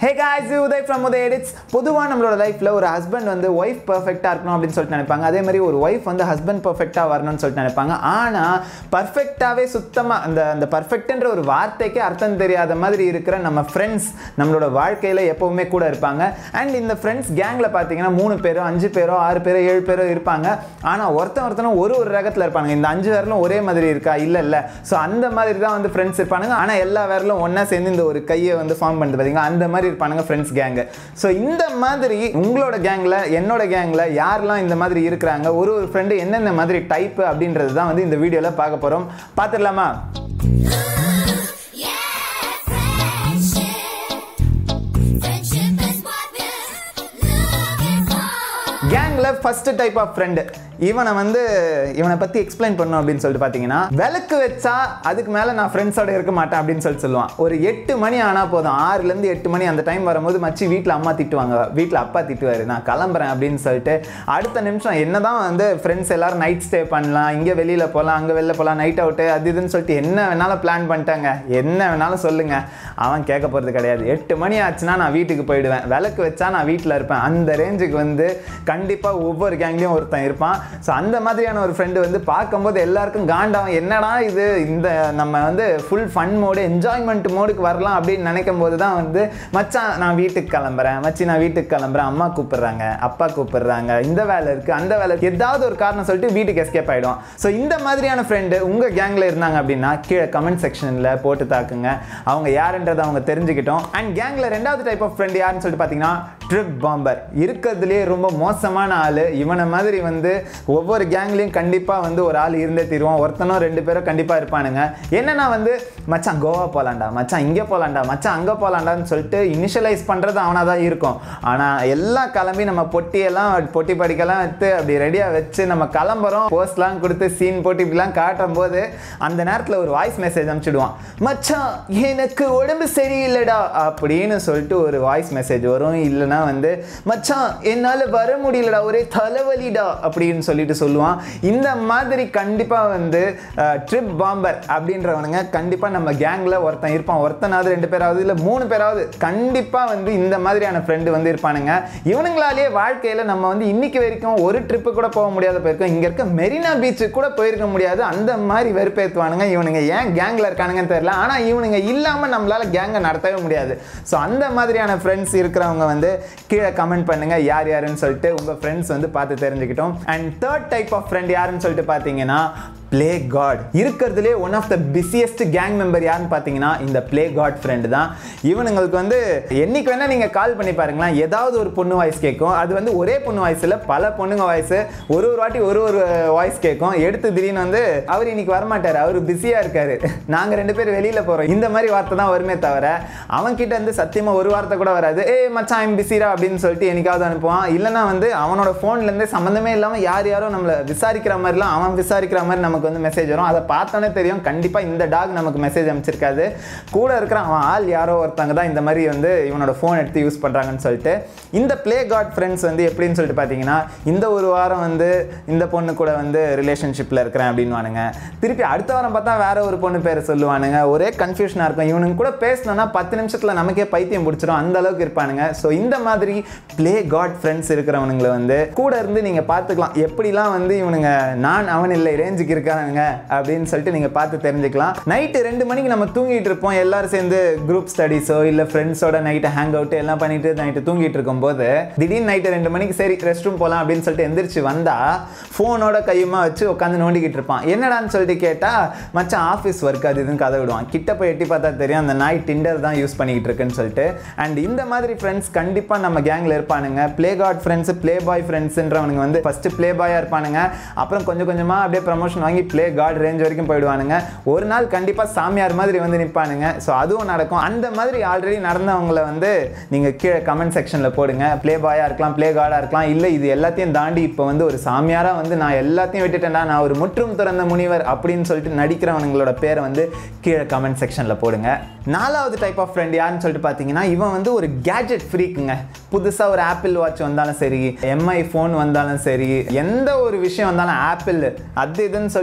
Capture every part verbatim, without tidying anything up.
Hey guys, Uday from UdayEdits. பொதுவா நம்மளோட லைஃப்ல ஒரு ஹஸ்பண்ட் வந்து வைஃப் பெர்ஃபெக்ட்டா இருக்கணும் அப்படினு சொல்லிட்டு நினைப்பாங்க. அதே மாதிரி ஒரு வைஃப் வந்து ஹஸ்பண்ட் பெர்ஃபெக்ட்டா வரணும்னு சொல்லிட்டு நினைப்பாங்க. ஆனா பெர்ஃபெக்ட்டாவே சுத்தமா அந்த அந்த பெர்ஃபெக்ட்ன்ற ஒரு வார்த்தைக்கே அர்த்தம் தெரியாத மாதிரி இருக்கிற நம்ம ஃப்ரெண்ட்ஸ் நம்மளோட வாழ்க்கையில எப்பவுமே கூட இருப்பாங்க. அண்ட் இந்த ஃப்ரெண்ட்ஸ் கேங்ல பாத்தீங்கன்னா மூணு பேரோ அஞ்சு பேரோ ஆறு பேரோ ஏழு பேரோ இருப்பாங்க. ஆனா ஒருத்தன் ஒருத்தனும் ஒரு ஒரு ரகத்துல இருப்பாங்க. இந்த அஞ்சு பேர்லும் ஒரே மாதிரி இருக்கா? இல்ல இல்ல. சோ அந்த மாதிரி தான் வந்து ஃப்ரெண்ட்ஸ் இருப்பாங்க. ஆனா எல்லா பேர்லும் ஒண்ணா சேர்ந்து இந்த ஒரு கையை வந்து ஃபார்ம் பண்ணுது பாத்தீங்களா? அந்த மாதிரி இருப்பானுங்க ஃப்ரெண்ட்ஸ் கேங். சோ இந்த மாதிரி உங்களோட கேங்ல என்னோட கேங்ல யாரெல்லாம் இந்த மாதிரி இருக்கிறாங்க, ஒரு ஒரு ஃப்ரெண்ட் என்னென்ன மாதிரி டைப் அப்படின்றது தான் வந்து இந்த வீடியோல பார்க்க போறோம். பார்த்துடலாமா? கேங்ல ஃபர்ஸ்ட் டைப் ஆஃப் ஃப்ரெண்ட் இவனை வந்து இவனை பத்தி எக்ஸ்பிளைன் பண்ணணும் அப்படின்னு சொல்லிட்டு பாத்தீங்கன்னா, விளக்கு வச்சா அதுக்கு மேல நான் ஃப்ரெண்ட்ஸோட இருக்க மாட்டேன் அப்படின்னு சொல்லிட்டு சொல்லுவான். ஒரு எட்டு மணி ஆனா போதும், ஆறுல இருந்து எட்டு மணி அந்த டைம் வரும்போது மச்சி வீட்டுல அம்மா திட்டுவாங்க, வீட்டுல அப்பா திட்டுவாரு, நான் கிளம்புறேன் அப்படின்னு சொல்லிட்டு அடுத்த நிமிஷம் என்னதான் வந்து ஃப்ரெண்ட்ஸ் எல்லாரும் நைட் ஸ்டே பண்ணலாம், இங்க வெளியில போகலாம், அங்க வெளில போகலாம், நைட் அவுட்டு அது இதுன்னு சொல்லிட்டு என்ன வேணாலும் பிளான் பண்ணிட்டாங்க, என்ன வேணாலும் சொல்லுங்க, அவன் கேட்க போறது கிடையாது. எட்டு மணி ஆச்சுன்னா நான் வீட்டுக்கு போயிடுவேன், விளக்கு வச்சா நான் வீட்டுல இருப்பேன். அந்த ரேஞ்சுக்கு வந்து கண்டிப்பா ஒவ்வொரு கேங்லயும் ஒருத்தன் இருப்பான். ஸோ அந்த மாதிரியான ஒரு ஃப்ரெண்டு வந்து பார்க்கும்போது எல்லாருக்கும் காண்டாகும், என்னடா இது, இந்த நம்ம வந்து ஃபுல் ஃபன் மோடு என்ஜாய்மெண்ட் மோடுக்கு வரலாம் அப்படின்னு நினைக்கும் போது தான் வந்து மச்சான் நான் வீட்டுக்கு கிளம்புறேன், மச்சி நான் வீட்டுக்கு கிளம்புறேன், அம்மா கூப்பிடுறாங்க, அப்பா கூப்பிடுறாங்க, இந்த வேலை இருக்கு அந்த வேலை இருக்கு, ஏதாவது ஒரு காரணம் சொல்லிட்டு வீட்டுக்கு எஸ்கேப் ஆகிடும். ஸோ இந்த மாதிரியான ஃப்ரெண்டு உங்க கேங்ல இருந்தாங்க அப்படின்னா கீழே கமெண்ட் செக்ஷன்ல போட்டு தாக்குங்க, அவங்க யாருன்றதை அவங்க தெரிஞ்சுக்கிட்டோம். அண்ட் கேங்ல ரெண்டாவது டைப் ஆஃப் ஃப்ரெண்ட் யாருன்னு சொல்லிட்டு பார்த்தீங்கன்னா ட்ரிப் பாம்பர். இருக்கிறதுலேயே ரொம்ப மோசமான ஆள் இவனை மாதிரி வந்து ஒவ்வொரு கேங்லையும் கண்டிப்பாக வந்து ஒரு ஆள் இருந்தே தீருவான். ஒருத்தனும் ரெண்டு பேரும் கண்டிப்பாக இருப்பானுங்க. என்னன்னா வந்து மச்சான் கோவா போகலாண்டா, மச்சான் இங்கே போகலாண்டா, மச்சான் அங்கே போகலாண்டான்னு சொல்லிட்டு இனிஷியலைஸ் பண்ணுறது அவனாக தான் இருக்கும். ஆனால் எல்லாம் கிளம்பி நம்ம பொட்டியெல்லாம் பொட்டி படிக்கலாம் எடுத்து அப்படி ரெடியாக வச்சு நம்ம கிளம்புறோம், போஸ்ட்லாம் கொடுத்து சீன் போட்டு இப்படிலாம் காட்டும் போது அந்த நேரத்தில் ஒரு வாய்ஸ் மெசேஜ் அனுப்பிச்சிடுவான், மச்சான் எனக்கு உடம்பு சரியில்லைடா அப்படின்னு சொல்லிட்டு ஒரு வாய்ஸ் மெசேஜ் வரும். இல்லைன்னா வந்து மச்சான் என்னால் வர முடியலடா, ஒரே தலைவலிடா அப்படின்னு சொல்லிட்டு சொல்லுவான். இந்த மாதிரி கண்டிப்பா வந்து ட்ரிப் பாம்பர் அப்படின்றவனுங்க கண்டிப்பா நம்ம கேங்ல ஒருத்தன் இருப்பான். ஒருத்தனாவது ரெண்டு பேராவது இல்ல மூணு பேராவது கண்டிப்பா வந்து இந்த மாதிரியான ஃப்ரெண்டு வந்து இருப்பானுங்க. இவனுங்களாலேயே வாழ்க்கையில நம்ம வந்து இன்னைக்கு வரைக்கும் ஒரு ட்ரிப்பு கூட போக முடியாத போயிருக்கோம், இங்க இருக்க மெரினா பீச்சு கூட போயிருக்க முடியாது, அந்த மாதிரி வெறுப்பேற்றுவானுங்க. இவனுங்க ஏன் கேங்ல இருக்கானுங்கன்னு தெரியல, ஆனா இவனுங்க இல்லாம நம்மளால கேங்கை நடத்தவே முடியாது. ஸோ அந்த மாதிரியான ஃப்ரெண்ட்ஸ் இருக்கிறவங்க வந்து கீழே கமெண்ட் பண்ணுங்க யார் யாருன்னு சொல்லிட்டு உங்க ஃப்ரெண்ட்ஸ் வந்து பார்த்து தெரிஞ்சுக்கிட்டோம். And third type of friend யாருன்னு சொல்லிட்டு பார்த்தீங்கன்னா பிளே காட். இருக்கிறதுலே one of the busiest gang member யாருன்னு பார்த்தீங்கன்னா இந்த பிளே காட் ஃப்ரெண்டு தான். இவனுங்களுக்கு வந்து என்னைக்கு வேணா நீங்கள் கால் பண்ணி பாருங்களேன், ஏதாவது ஒரு பொண்ணு வாய்ஸ் கேட்கும். அது வந்து ஒரே பொண்ணு வாய்ஸ் இல்லை, பல பொண்ணுங்க வாய்ஸ், ஒரு ஒரு வாட்டி ஒரு ஒரு வாய்ஸ் கேட்கும். எடுத்து திடீர்னு வந்து அவர் இன்னைக்கு வரமாட்டார், அவர் பிஸியாக இருக்காரு, நாங்கள் ரெண்டு பேர் வெளியில் போகிறோம், இந்த மாதிரி வார்த்தை தான் வருமே தவிர அவன் கிட்ட இருந்து சத்தியமாக ஒரு வார்த்தை கூட வராது. ஏ மச்சான் ஐம் பிஸிரா அப்படின்னு சொல்லிட்டு என்னைக்காவது அனுப்புவான். இல்லைனா வந்து அவனோட ஃபோன்லேருந்து சம்மந்தமே இல்லாமல் யார் யாரோ நம்மளை விசாரிக்கிற மாதிரிலாம் அவன் விசாரிக்கிற மாதிரி நமக்கு வந்து மெசேஜ் வரும். அதை பார்த்தோன்னே தெரியும் கண்டிப்பா இந்த டாக் நமக்கு மெசேஜ் அனுப்பிச்சிருக்காது, கூட இருக்கிற அவன் ஆள் யாரோ ஒருத்தங்க தான் இந்த மாதிரி வந்து இவனோட ஃபோன் எடுத்து யூஸ் பண்றாங்கன்னு சொல்லிட்டு. இந்த பிளே காட் ஃப்ரெண்ட்ஸ் வந்து எப்படின்னு சொல்லிட்டு பார்த்தீங்கன்னா, இந்த ஒரு வாரம் வந்து இந்த பொண்ணு கூட வந்து ரிலேஷன்ஷிப்பில் இருக்கிறேன் அப்படின்வானுங்க, திருப்பி அடுத்த வாரம் பார்த்தா வேற ஒரு பொண்ணு பேர் சொல்லுவானுங்க, ஒரே கன்ஃபியூஷனாக இருக்கும். இவனுங்க கூட பேசணும்னா பத்து நிமிஷத்தில் நமக்கே பைத்தியம் பிடிச்சிடும், அந்த அளவுக்கு இருப்பானுங்க. ஸோ இந்த மாதிரி பிளே காட் ஃப்ரெண்ட்ஸ் இருக்கிறவனுங்களை வந்து கூட இருந்து நீங்கள் பார்த்துக்கலாம், எப்படிலாம் வந்து இவனுங்க நான் அவன் இல்லை ரேஞ்சுக்கு இருக்கானுங்க அப்படின்னு சொல்லிட்டு நீங்க பார்த்து தெரிஞ்சுக்கலாம். நைட்டு ரெண்டு மணிக்கு நம்ம தூங்கிட்டு இருப்போம், எல்லாரும் சேர்ந்து குரூப் ஸ்டடிஸோ இல்ல ஃப்ரெண்ட்ஸோட நைட்டு ஹேங் அவுட் எல்லாம் பண்ணிட்டு நைட்டு தூங்கிட்டு இருக்கும் போது திடீர்னு நைட்டு ரெண்டு மணிக்கு சரி ரெஸ்ட் ரூம் போகலாம் அப்படின்னு சொல்லிட்டு எந்திரிச்சு வந்தா ஃபோனோட கையுமா வச்சு உட்காந்து நோண்டிக்கிட்டு இருப்பான். என்னடான்னு சொல்லிட்டு கேட்டா மச்சான் ஆஃபீஸ் ஒர்க் அது இதுன்னு கதை விடுவான். கிட்ட போய் எட்டி பார்த்தா தெரியும் அந்த நாய் டிண்டர் தான் யூஸ் பண்ணிக்கிட்டு இருக்குன்னு சொல்லிட்டு. அண்ட் இந்த மாதிரி ஃப்ரெண்ட்ஸ் கண்டிப்பா நம்ம கேங்ல இருப்பானுங்க. Play god friends, playboy ஃப்ரெண்ட்ஸ்ன்றவனுங்க வந்து ஃபர்ஸ்ட் பிளே பாயா இருப்பானுங்க, அப்புறம் கொஞ்சம் கொஞ்சமா அப்படியே ப்ரமோஷன் வாங்கி பிளே காட் ரேஞ்ச் வரைக்கும் போயிடுவானுங்க. ஒரு நாள் கண்டிப்பா சாமியார் மாதிரி வந்து நிற்பானுங்க. ஸோ அதுவும் நடக்கும். அந்த மாதிரி ஆல்ரெடி நடந்தவங்களை வந்து நீங்க கீழே கமெண்ட் செக்ஷன்ல போடுங்க. பிளே பாயா இருக்கலாம், பிளே கார்டா இருக்கலாம், இல்லை இது எல்லாத்தையும் தாண்டி இப்போ வந்து ஒரு சாமியாரா வந்து நான் எல்லாத்தையும் விட்டுட்டேன்டா, நான் ஒரு முற்றும் துறந்த முனிவர் அப்படின்னு சொல்லிட்டு நடிக்கிறவங்களோட பேரை வந்து கீழே கமெண்ட் செக்ஷன்ல போடுங்க. நாலாவது டைப் ஆஃப் ஃப்ரெண்ட் யாருன்னு சொல்லிட்டு பார்த்தீங்கன்னா, இவன் வந்து ஒரு கேஜெட் ஃப்ரீக்குங்க. புதுசாக ஒரு ஆப்பிள் வாட்ச் வந்தாலும் சரி, எம்ஐ ஃபோன் வந்தாலும் சரி, எந்த ஒரு விஷயம் வந்தாலும் ஆப்பிள் அது இதுன்னு சொல்லிட்டு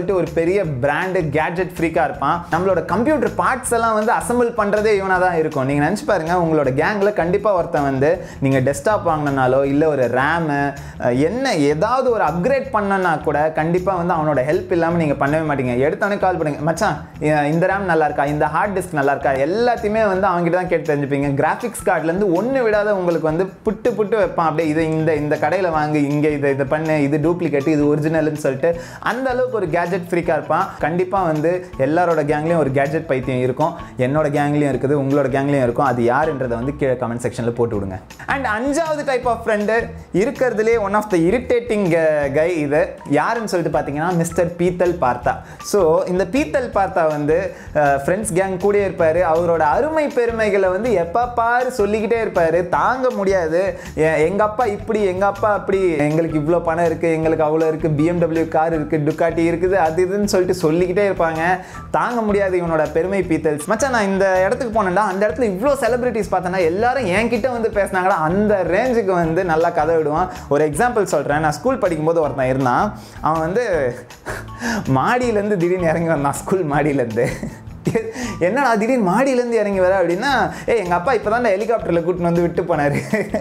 சொல்லிட்டு ஒரு பெரிய பிராண்ட் கேட்ஜெட் ஃப்ரீக்கா இருப்பான். நம்மளோட கம்ப்யூட்டர் பார்ட்ஸ் எல்லாம் வந்து அசெம்பிள் பண்றதே இவனா தான் இருக்கும். நீங்க நினைச்சு பாருங்க, உங்களோட கேங்ல கண்டிப்பா ஒருத்தன் வந்து நீங்க டெஸ்க்டாப் வாங்கினாலோ இல்ல ஒரு ரேம் என்ன ஏதாவது ஒரு அப்கிரேட் பண்ணனா கூட கண்டிப்பா வந்து அவனோட ஹெல்ப் இல்லாம நீங்க பண்ணவே மாட்டீங்க. எடுத்தவனே கால் பண்ணுங்க, மச்சான் இந்த ரேம் நல்லா இருக்கா, இந்த ஹார்ட் டிஸ்க் நல்லா இருக்கா, எல்லாத்தையுமே வந்து அவங்ககிட்ட தான் கேட்டு தெரிஞ்சுப்பீங்க. கிராஃபிக்ஸ் கார்டுல இருந்து ஒண்ணு விடாத உங்களுக்கு வந்து புட்டு புட்டு வைப்பான். அப்படியே இது இந்த இந்த கடையில வாங்கு, இங்க இதை இதை பண்ணு, இது டூப்ளிகேட், இது ஒரிஜினல்னு சொல்லிட்டு அந்த அளவுக்கு ஒரு கேட்ஜெட் ஃப்ரீக்கா இருப்பான். கண்டிப்பா வந்து எல்லாரோட கேங்லயும் ஒரு கேட்ஜெட் பைத்தியம் இருக்கும். என்னோட கேங்லயும் இருக்குது, உங்களோட கேங்லயும் இருக்கும். அது யாருன்றதை வந்து கீழே கமெண்ட் செக்ஷன்ல போட்டு விடுங்க. அண்ட் அஞ்சாவது டைப் ஆஃப் ஃப்ரெண்டு இருக்கிறதுலே one of the irritating guy இது யாருன்னு சொல்லிட்டு பார்த்தீங்கன்னா மிஸ்டர் பீத்தல் பார்த்தா. ஸோ இந்த பீத்தல் பார்த்தா வந்து ஃப்ரெண்ட்ஸ் கேங் கூட இருப்பார். அவரோட அருமை பெருமைகளை வந்து எப்போ பாரு சொல்லிக்கிட்டே இருப்பார். தாங்க முடியாது, எங்கள் அப்பா இப்படி, எங்கள் அப்பா அப்படி, எங்களுக்கு இவ்வளோ பணம் இருக்குது, எங்களுக்கு அவ்வளோ இருக்குது, பிஎம்டபிள்யூ கார் இருக்குது, டுக்காட்டி இருக்குது, அது இதுன்னு சொல்லிட்டு சொல்லிக்கிட்டே இருப்பாங்க. தாங்க முடியாது இவனோட பெருமை பீத்தல்ஸ். மச்சான் நான் இந்த இடத்துக்கு போனேன்டா, அந்த இடத்துல இவ்வளோ செலிபிரிட்டிஸ் பார்த்தேன்னா எல்லாரும் என்கிட்ட வந்து பேசினாங்களா, அந்த ரேஞ்சுக்கு வந்து நல்லா கதை விடுவான். ஒரு எக்ஸாம்பிள் சொல்கிறேன். நான் ஸ்கூல் படிக்கும்போது ஒருத்தன் இருந்தான். அவன் வந்து மாடியிலேருந்து திடீர்னு இறங்கி வந்தான். ஸ்கூல் மாடியிலேருந்து என்னடா திடீர்னு மாடியிலேருந்து இறங்கி வர அப்படின்னா, ஏ எங்கள் அப்பா இப்போ தான் ஹெலிகாப்டரில் கூட்டின்னு வந்து விட்டு போனார்.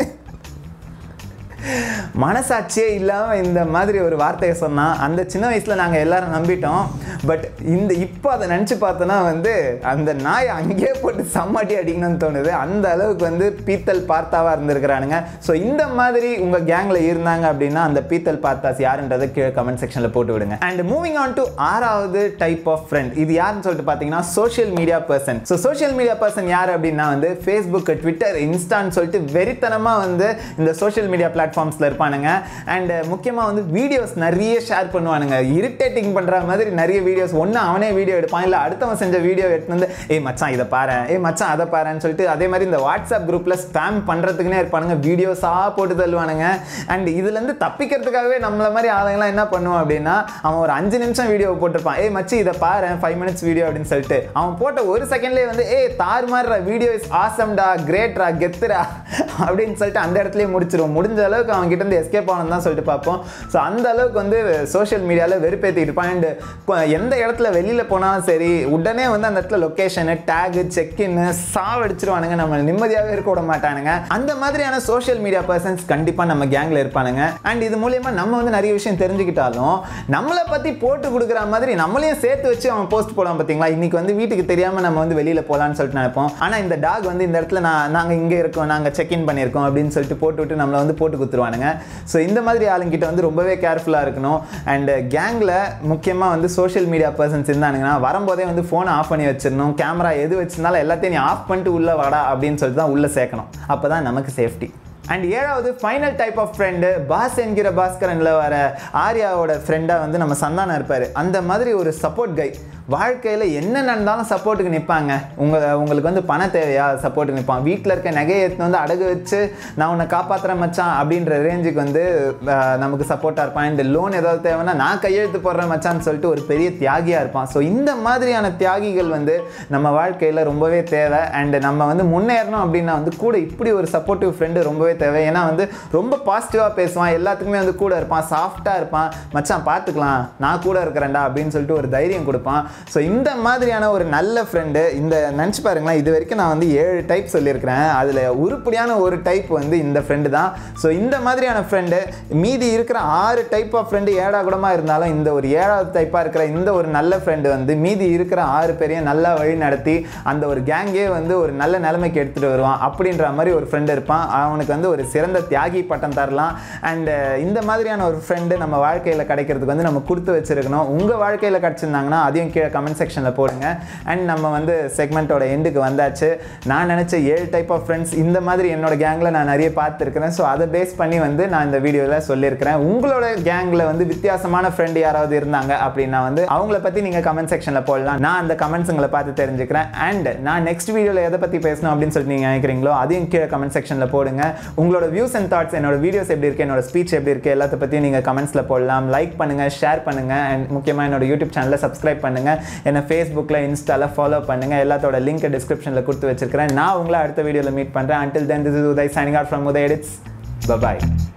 மனசாட்சியே இல்லாமல் இந்த மாதிரி ஒரு வார்த்தையை சொன்னால் அந்த சின்ன வயசில் நாங்கள் எல்லாரும் நம்பிட்டோம். பட் இந்த இப்போ அதை நினச்சி பார்த்தோன்னா வந்து அந்த நாயை அங்கேயே போட்டு சம்மாட்டி அடிக்கணும்னு தோணுது. அந்த அளவுக்கு வந்து பீத்தல் பார்த்தாவாக இருந்திருக்கிறானுங்க. ஸோ இந்த மாதிரி உங்கள் கேங்கில் இருந்தாங்க அப்படின்னா அந்த பீத்தல் பார்த்தாஸ் யாருன்றதை கீழே கமெண்ட் செக்ஷனில் போட்டு விடுங்க. அண்ட் மூவிங் ஆன் டு ஆறாவது டைப் ஆஃப் ஃப்ரெண்ட். இது யாருன்னு சொல்லிட்டு பார்த்தீங்கன்னா social media person. So social media person யார் அப்படின்னா வந்து ஃபேஸ்புக், ட்விட்டர், இன்ஸ்டான்னு சொல்லிட்டு வெறித்தனமாக வந்து இந்த சோஷியல் மீடியா பிளாட்ஃபார்ம்ஸில் இருப்பானுங்க. அண்ட் முக்கியமாக வந்து வீடியோஸ் நிறைய ஷேர் பண்ணுவானுங்க. இரிட்டேட்டிங் பண்ணுற மாதிரி நிறைய வீடியோஸ். ஒன்று அவனே வீடியோ எடுப்பான், இல்லை அடுத்தவன் செஞ்ச வீடியோ எடுத்து வந்து ஏ மச்சான் இதை பாரு, ஏ மச்சான் அதை பாருன்னு சொல்லிட்டு அதே மாதிரி இந்த வாட்ஸ்அப் குரூப்பில் ஸ்பேம் பண்ணுறதுக்குன்னே இருப்பானுங்க. வீடியோஸாக போட்டு தள்ளுவானுங்க. அண்ட் இதுலேருந்து தப்பிக்கிறதுக்காகவே நம்மள மாதிரி ஆளுங்களாம் என்ன பண்ணுவோம் அப்படின்னா, அவன் ஒரு அஞ்சு நிமிஷம் வீடியோ போட்டிருப்பான். ஏ மச்சி இதை பாரு ஃபைவ் மினிட்ஸ் வீடியோ அப்படின்னு சொல்லிட்டு அவன் போட்ட ஒரு செகண்ட்லேயே வந்து ஏ தார் மாதிரி வீடியோ இஸ் ஆசம்டா, கிரேட்ரா, கெத்துரா அப்படின்னு சொல்லிட்டு அந்த இடத்துலயே முடிச்சிருவோம். முடிஞ்ச அளவுக்கு அவங்க கிட்ட இருந்து எஸ்கேப் ஆகணும் தான் சொல்லிட்டு பார்ப்போம். ஸோ அந்த அளவுக்கு வந்து சோஷியல் மீடியாவில் வெறுப்பேற்றிட்டு இருப்பான். அண்ட் எந்த இடத்துல வெளியில் போனாலும் சரி உடனே வந்து அந்த இடத்துல லொக்கேஷனு, டேகு, செக்இன்னு சாவடிச்சிருவானுங்க. நம்ம நிம்மதியாகவே இருக்க விட மாட்டானுங்க. அந்த மாதிரியான சோஷியல் மீடியா பர்சன்ஸ் கண்டிப்பாக நம்ம கேங்கில் இருப்பானுங்க. அண்ட் இது மூலியமாக நம்ம வந்து நிறைய விஷயம் தெரிஞ்சுக்கிட்டாலும் நம்மளை பற்றி போட்டு கொடுக்குற மாதிரி நம்மளையும் சேர்த்து வச்சு அவன் போஸ்ட் போடுவான். பார்த்தீங்களா, இன்னைக்கு வந்து வீட்டுக்கு தெரியாமல் நம்ம வந்து வெளியில் போகலான்னு சொல்லிட்டு நினைப்போம். ஆனால் இந்த டாக் வந்து இந்த இடத்துல நான் நாங்கள் இங்கே இருக்கோம், நாங்கள் செக்இன் பண்ணியிருக்கோம் அப்படின்னு சொல்லிட்டு போட்டு விட்டு நம்மளை வந்து போட்டு குத்துருவானுங்க. ஸோ இந்த மாதிரி ஆளுங்கிட்ட வந்து ரொம்பவே கேர்ஃபுல்லாக இருக்கணும். அண்ட் கேங்கில் முக்கியமாக வந்து சோஷியல் மீடியா பர்சன்ஸ் இருந்தானுங்கன்னா வரும்போதே வந்து ஃபோனை ஆஃப் பண்ணி வச்சிடணும். கேமரா எது வச்சிருந்தாலும் எல்லாத்தையும் நீ ஆஃப் பண்ணிட்டு உள்ளே வாடா அப்படின்னு சொல்லிட்டு தான் உள்ளே சேர்க்கணும். அப்போ தான் நமக்கு சேஃப்டி. அண்ட் ஏழாவது final type of friend boss என்கிற பாஸ்கரனில் வர ஆர்யாவோட ஃப்ரெண்டாக வந்து நம்ம சந்தானம் இருப்பார். அந்த மாதிரி ஒரு சப்போர்ட் கை. வாழ்க்கையில் என்ன நடந்தாலும் சப்போர்ட்டுக்கு நிற்பாங்க. உங்கள் உங்களுக்கு வந்து பணம் தேவையா, சப்போர்ட்டுக்கு நிற்பான். வீட்டில் இருக்க நகையை எடுத்து வந்து அடகு வச்சு நான் உன்னை காப்பாற்றுறேன் மச்சான் அப்படின்ற ரேஞ்சுக்கு வந்து நமக்கு சப்போர்ட்டாக இருப்பான். அண்ட் லோன் ஏதாவது தேவைன்னா நான் கையெழுத்து போடுறேன் மச்சான்னு சொல்லிட்டு ஒரு பெரிய தியாகியாக இருப்பான். ஸோ இந்த மாதிரியான தியாகிகள் வந்து நம்ம வாழ்க்கையில் ரொம்பவே தேவை. அண்ட் நம்ம வந்து முன்னேறணும் அப்படின்னா வந்து கூட இப்படி ஒரு சப்போர்ட்டிவ் ஃப்ரெண்டு ரொம்பவே தேவை. ஏன்னா வந்து ரொம்ப பாசிட்டிவாக பேசுவான், எல்லாத்துக்குமே வந்து கூட இருப்பான், சாஃப்டாக இருப்பான். மச்சான் பார்த்துக்கலாம் நான் கூட இருக்கிறேன்டா அப்படின்னு சொல்லிட்டு ஒரு தைரியம் கொடுப்பான். ஸோ இந்த மாதிரியான ஒரு நல்ல ஃப்ரெண்டு இந்த நினச்சி பாருங்களேன். இது வரைக்கும் நான் வந்து ஏழு டைப் சொல்லியிருக்கிறேன். அதில் உருப்படியான ஒரு டைப் வந்து இந்த ஃப்ரெண்டு தான். ஸோ இந்த மாதிரியான ஃப்ரெண்டு மீதி இருக்கிற ஆறு டைப் ஆஃப் ஃப்ரெண்டு ஏடா கூடமாக இருந்தாலும் இந்த ஒரு ஏழாவது டைப்பாக இருக்கிற இந்த ஒரு நல்ல ஃப்ரெண்டு வந்து மீதி இருக்கிற ஆறு பேரையும் நல்லா வழி நடத்தி அந்த ஒரு கேங்கே வந்து ஒரு நல்ல நிலைமைக்கு எடுத்துகிட்டு வருவான். அப்படின்ற மாதிரி ஒரு ஃப்ரெண்டு இருப்பான். அவனுக்கு வந்து ஒரு சிறந்த தியாகி பட்டம் தரலாம். அண்டு இந்த மாதிரியான ஒரு ஃப்ரெண்டு நம்ம வாழ்க்கையில் கிடைக்கிறதுக்கு வந்து நம்ம கொடுத்து வச்சுருக்கணும். உங்கள் வாழ்க்கையில் கிடச்சிருந்தாங்கன்னா அதையும் கீழே கமெண்ட் செக்ஷனில் போடுங்க. அண்ட் நம்ம வந்து செக்மெண்ட்டோட எண்டுக்கு வந்தாச்சு. நான் நினச்ச ஏழு டைப் ஆஃப் ஃப்ரெண்ட்ஸ் இந்த மாதிரி என்னோட கேங்கில் நான் நிறைய பார்த்துருக்கிறேன். ஸோ அதை பேஸ் பண்ணி வந்து நான் இந்த வீடியோவில் சொல்லியிருக்கிறேன். உங்களோட கேங்கில் வந்து வித்தியாசமான ஃப்ரெண்டு யாராவது இருந்தாங்க அப்படின்னா வந்து அவங்கள பற்றி நீங்கள் கமெண்ட் செக்ஷனில் போடலாம். நான் அந்த கமெண்ட்ஸுங்களை பார்த்து தெரிஞ்சுக்கிறேன். அண்ட் நான் நெக்ஸ்ட் வீடியோவில் எதை பற்றி பேசணும் அப்படின்னு சொல்லிட்டு நீங்கள் நினைக்கிறீங்களோ அதையும் கீழே கமெண்ட் செக்ஷனில் போடுங்க. உங்களோட வியூஸ் அண்ட் தாட்ஸ், என்னோட வீடியோஸ் எப்படி இருக்குது, என்னோட ஸ்பீச் எப்படி இருக்குது, எல்லாத்த பற்றியும் நீங்கள் கமெண்ட்ஸில் போடலாம். லைக் பண்ணுங்கள், ஷேர் பண்ணுங்கள். அண்ட் முக்கியமாக என்னோட யூடியூப் சேனலில் சப்ஸ்கிரைப் பண்ணுங்கள். என்னை ஃபேஸ்புக்கில், இன்ஸ்டாவில் ஃபாலோ பண்ணுங்கள். எல்லாத்தோட லிங்க் டிஸ்கிரிப்ஷனில் கொடுத்து வச்சிருக்கிறேன். நான் உங்களை அடுத்த வீடியோவில் மீட் பண்ணுறேன். Until then, this is Uday signing out from UdayEdits. Bye bye.